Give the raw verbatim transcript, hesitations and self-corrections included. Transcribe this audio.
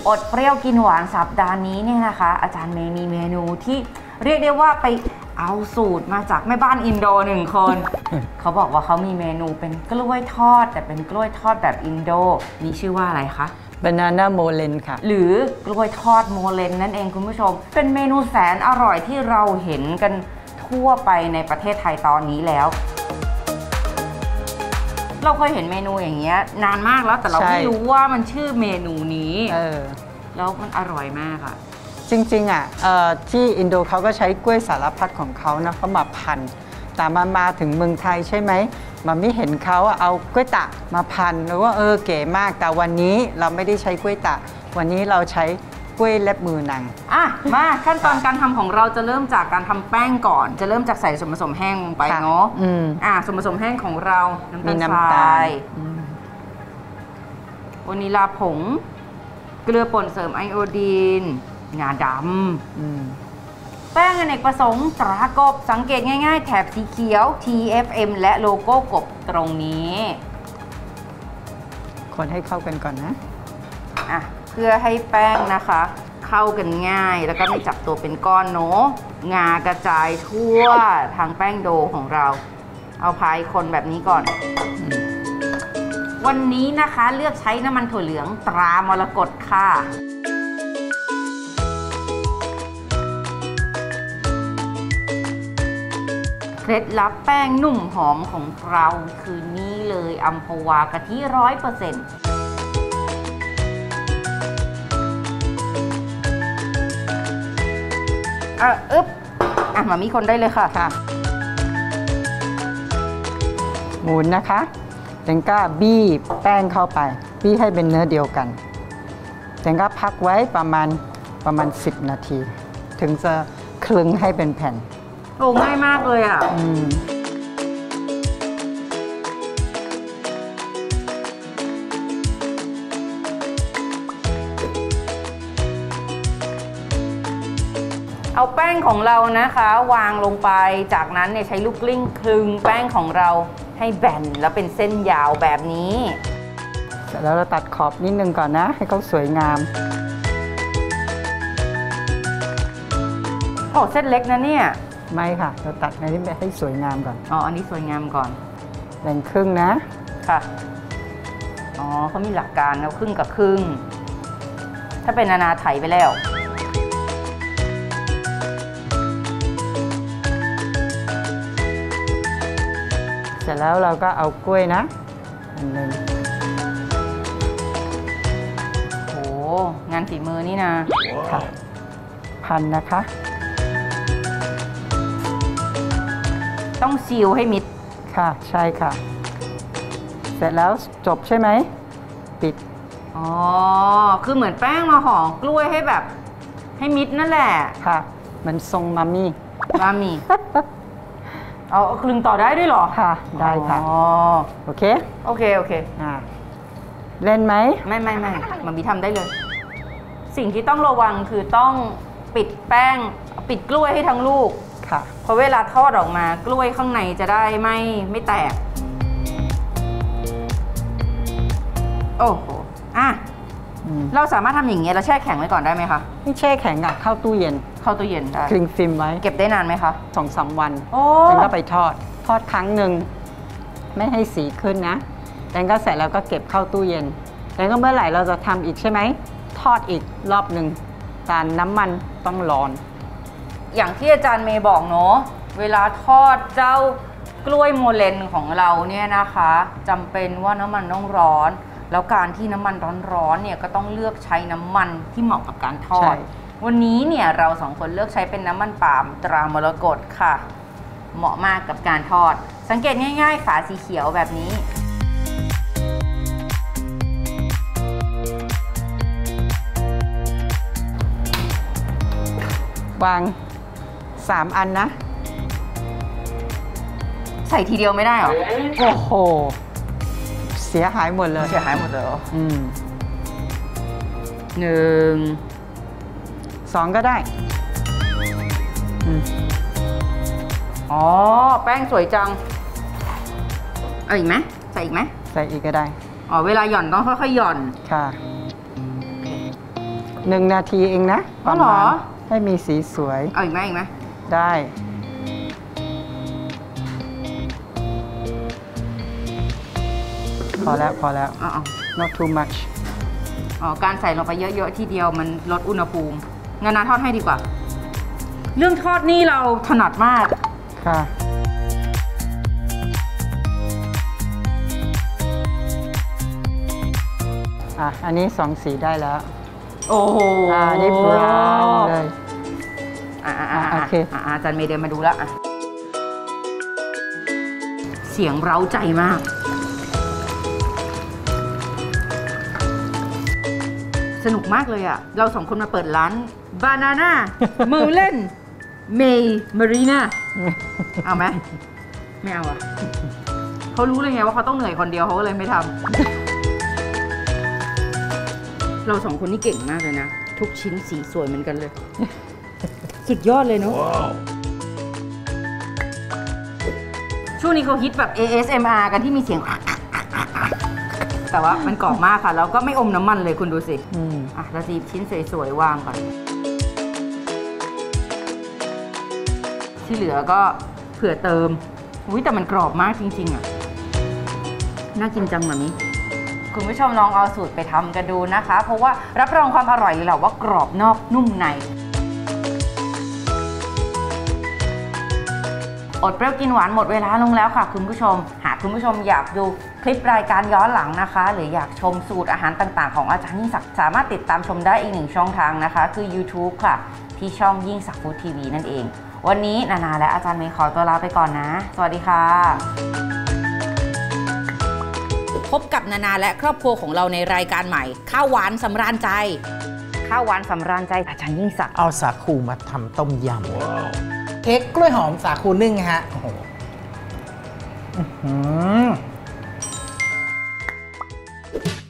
อดเปรี้ยวกินหวานสัปดาห์นี้เนี่ยนะคะอาจารย์เมย์มีเมนูที่เรียกได้ว่าไปเอาสูตรมาจากแม่บ้านอินโดหนึ่งคน เขาบอกว่าเขามีเมนูเป็นกล้วยทอดแต่เป็นกล้วยทอดแบบอินโดมีชื่อว่าอะไรคะ Banana Molen ค่ะหรือกล้วยทอดโมเลนนั่นเองคุณผู้ชมเป็นเมนูแสนอร่อยที่เราเห็นกันทั่วไปในประเทศไทยตอนนี้แล้วเราเคยเห็นเมนูอย่างเงี้ยนานมากแล้วแต่เราไม่รู้ว่ามันชื่อเมนูนี้เออแล้วมันอร่อยมากอะจริงๆอ่ะที่อินโดเขาก็ใช้กล้วยสารพัดของเขานะเขามาพันแต่มามาถึงเมืองไทยใช่ไหมมันไม่เห็นเขาเอากล้วยตากมาพันแล้วว่าเออเก๋มากแต่วันนี้เราไม่ได้ใช้กล้วยตากวันนี้เราใช้กล้วยเล็บมือนางอ่ะมาขั้นตอนการทำของเราจะเริ่มจากการทำแป้งก่อนจะเริ่มจากใส่ส่วนผสมแห้งลงไปเนาะอ่ะส่วนผสมแห้งของเราน้ำตาลทรายวานิลาผงเกลือป่นเสริมไอโอดีนงาดำแป้งอเนกประสงค์ตรากบสังเกตง่ายๆแถบสีเขียว ที เอฟ เอ็ม และโลโก้กบตรงนี้คนให้เข้ากันก่อนนะอ่ะเพื่อให้แป้งนะคะเข้ากันง่ายแล้วก็ไม่จับตัวเป็นก้อนเนาะงากระจายทั่วทางแป้งโดของเราเอาพายคนแบบนี้ก่อนวันนี้นะคะเลือกใช้น้ำมันถั่วเหลืองตรามรกตค่ะเคล็ดลับแป้งนุ่มหอมของเราคือนี่เลยอัมพวากะทิร้อยเปอร์เซ็นต์อ่ะอึ๊บอ่ะมามีคนได้เลยค่ะค่ะหมุนนะคะแตงก้าบี้แป้งเข้าไปบี้ให้เป็นเนื้อเดียวกันแตงก้าพักไว้ประมาณประมาณสิบนาทีถึงจะคลึงให้เป็นแผ่นโอ้ง่ายมากเลยอ่ะเอาแป้งของเรานะคะวางลงไปจากนั้นเนี่ยใช้ลูกกลิ้งคลึงแป้งของเราให้แบนแล้วเป็นเส้นยาวแบบนี้เสร็จแล้วเราตัดขอบนิดนึงก่อนนะให้เขาสวยงามโอ้เส้นเล็กนะเนี่ยไม่ค่ะเราตัดในที่แบบให้สวยงามก่อนอ๋ออันนี้สวยงามก่อนแบ่งครึ่งนะค่ะอ๋อเขามีหลักการนะครึ่งกับครึ่งถ้าเป็นนานาไถไปแล้วเสร็จแล้วเราก็เอากล้วยนะอันหนึ่งโอ้งานฝีมือนี่นะค่ะพันนะคะต้องซีลให้มิดค่ะใช่ค่ะเสร็จแล้วจบใช่ไหมปิดอ๋อคือเหมือนแป้งมาห่อกล้วยให้แบบให้มิดนั่นแหละค่ะมันทรงมามี่มามี่เอาคลึงต่อได้ด้วยหรอค่ะได้ค่ะอ๋อโอเคโอเคโอเคอ่าเล่นไหมไม่ไม่ไม่มันมีทำได้เลยสิ่งที่ต้องระวังคือต้องปิดแป้งปิดกล้วยให้ทั้งลูกค่ะพอเวลาทอดออกมากล้วยข้างในจะได้ไม่ไม่แตกโอ้โหอ่ะเราสามารถทำอย่างเงี้ยแล้วแช่แข็งไว้ก่อนได้ไหมคะไม่แช่แข็งอ่ะเข้าตู้เย็นเข้าตู้เย็นได้คลึงฟิล์มไว้เก็บได้นานไหมคะสองสามวันแล้วก็ไปทอดทอดครั้งหนึ่งไม่ให้สีขึ้นนะแล้วก็เสร็จแล้วก็เก็บเข้าตู้เย็นแล้วก็เมื่อไหร่เราจะทำอีกใช่ไหมทอดอีกรอบหนึ่งแต่น้ำมันต้องร้อนอย่างที่อาจารย์เมย์บอกเนาะเวลาทอดเจ้ากล้วยโมเลนของเราเนี่ยนะคะจำเป็นว่าน้ำมันต้องร้อนแล้วการที่น้ำมันร้อนๆเนี่ยก็ต้องเลือกใช้น้ำมันที่เหมาะกับการทอดวันนี้เนี่ยเราสองคนเลือกใช้เป็นน้ำมันปาล์มตรามรกตค่ะเหมาะมากกับการทอดสังเกตง่ายๆฝาสีเขียวแบบนี้วางสามอันนะใส่ทีเดียวไม่ได้หรอโอ้โหเสียหายหมดเลยเสียหายหมดเลยอืมหนึ่งสองก็ได้อ๋อแป้งสวยจังเอาอีกไหมใส่อีกไหมใส่อีกก็ได้อ๋อเวลาหย่อนต้องค่อยๆหย่อนค่ะหนึ่งนาทีเองนะปอ๋อระเหรอมาณให้มีสีสวยเอาอีกไหมอีกไหมได้ พอแล้วพอแล้วอ๋อ not too much อ๋อการใส่ลงไปเยอะๆทีเดียวมันลดอุณหภูมิงั้นนาทอดให้ดีกว่า เรื่องทอดนี่เราถนัดมากค่ะอ่ะอันนี้สองสีได้แล้วโอ้โหอ่านี่บราวน์เลยอ่าอ่าอ่ะอ่าโอเคอ่าอาจารย์เมย์เดินมาดูแล้วอ่ะเสียงเร้าใจมาก สนุกมากเลยอ่ะ เราสองคนมาเปิดร้าน Banana Merlin May Marina เอาไหมไม่เอาอ่ะเขารู้เลยไงว่าเขาต้องเหนื่อยคนเดียวเขาก็เลยไม่ทำเราสองคนนี่เก่งมากเลยนะ ทุกชิ้นสีสวยเหมือนกันเลย สุดยอดเลยเนาะ ช่วงนี้เขาฮิตแบบ เอ เอส เอ็ม อาร์ กันที่มีเสียง แต่ว่ามันกรอบมากค่ะ แล้วก็ไม่อมน้ำมันเลยคุณดูสิอืมอ่ะเราจีบชิ้นสวยๆวางก่อน ที่เหลือก็เผื่อเติม อุ้ยแต่มันกรอบมากจริงๆอ่ะ น่ากินจังแบบนี้ คุณผู้ชมลองเอาสูตรไปทำกันดูนะคะ เพราะว่ารับรองความอร่อยเลยแหละว่ากรอบนอกนุ่มใน อดเปรี้ยวกินหวานหมดเวลาลงแล้วค่ะคุณผู้ชม หากคุณผู้ชมอยากดูคลิปรายการย้อนหลังนะคะ หรืออยากชมสูตรอาหารต่างๆของอาจารย์ยิ่งศักดิ์สามารถติดตามชมได้อีกหนึ่งช่องทางนะคะ คือ YouTube ค่ะ ที่ช่องยิ่งศักดิ์ฟู้ดทีวีนั่นเอง วันนี้นานาและอาจารย์เมย์ขอตัวลาไปก่อนนะ สวัสดีค่ะ พบกับนานาและครอบครัวของเราในรายการใหม่ ข้าวหวานสำราญใจ ข้าวหวานสำราญใจอาจารย์ยิ่งศักดิ์เอาสาคูมาทำต้มยำเค้กกล้วยหอมสาคูนึ่งฮะโอ้โหอื้อหือ